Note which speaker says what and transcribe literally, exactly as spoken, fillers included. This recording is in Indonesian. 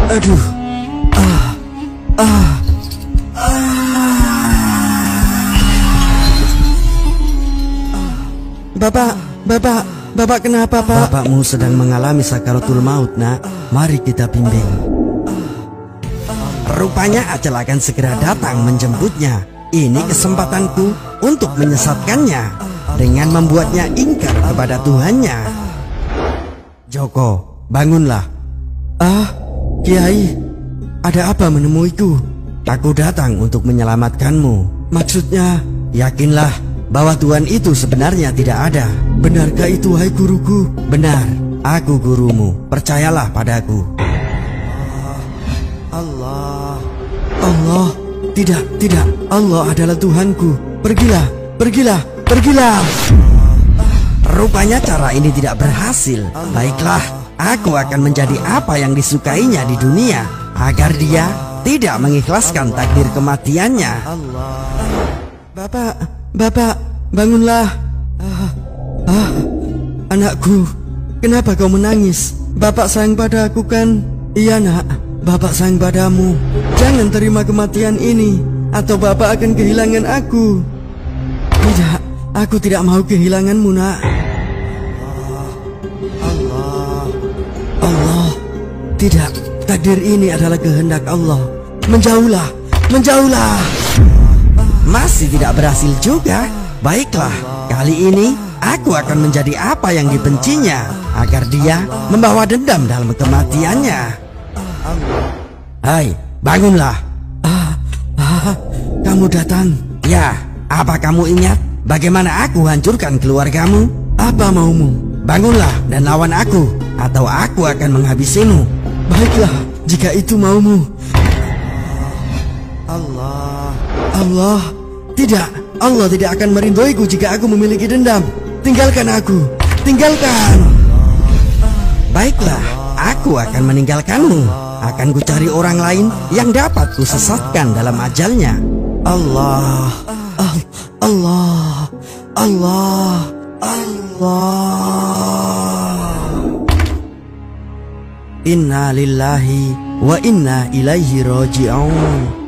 Speaker 1: Aduh. Ah. Ah. Bapak, Bapak, Bapak kenapa, Pak? Bapakmu sedang mengalami sakaratul maut, Nak. Mari kita bimbing. Rupanya ajal akan segera datang menjemputnya. Ini kesempatanku untuk menyesatkannya dengan membuatnya ingkar kepada Tuhannya. Joko, bangunlah. Ah, Kiai, ada apa menemuiku? Aku datang untuk menyelamatkanmu. Maksudnya, yakinlah bahwa Tuhan itu sebenarnya tidak ada. Benarkah itu, hai guruku? Benar, aku gurumu. Percayalah padaku. Allah, Allah, tidak, tidak. Allah adalah Tuhanku. Pergilah, pergilah, pergilah. Rupanya cara ini tidak berhasil. Baiklah, aku akan menjadi apa yang disukainya di dunia, agar dia tidak mengikhlaskan takdir kematiannya. Bapak, Bapak, bangunlah. Ah, ah, anakku, kenapa kau menangis? Bapak sayang padaku kan? Iya, Nak, Bapak sayang padamu. Jangan terima kematian ini, atau Bapak akan kehilangan aku. Tidak, aku tidak mau kehilanganmu, Nak. Allah, Allah, tidak. Takdir ini adalah kehendak Allah. Menjauhlah, menjauhlah. Masih tidak berhasil juga. Baiklah, kali ini aku akan menjadi apa yang dibencinya, agar dia membawa dendam dalam kematiannya. Hai, bangunlah. Ah, ah, kamu datang. Ya, apa kamu ingat bagaimana aku hancurkan keluargamu? Apa maumu? Bangunlah dan lawan aku, atau aku akan menghabisimu. Baiklah, jika itu maumu. Allah, Allah, tidak, Allah tidak akan merinduiku jika aku memiliki dendam. Tinggalkan aku, tinggalkan. Baiklah, aku akan meninggalkanmu. Akan ku cari orang lain yang dapat ku sesatkan dalam ajalnya. Allah, Allah, Allah, Allah. Inna lillahi wa inna ilaihi raji'un.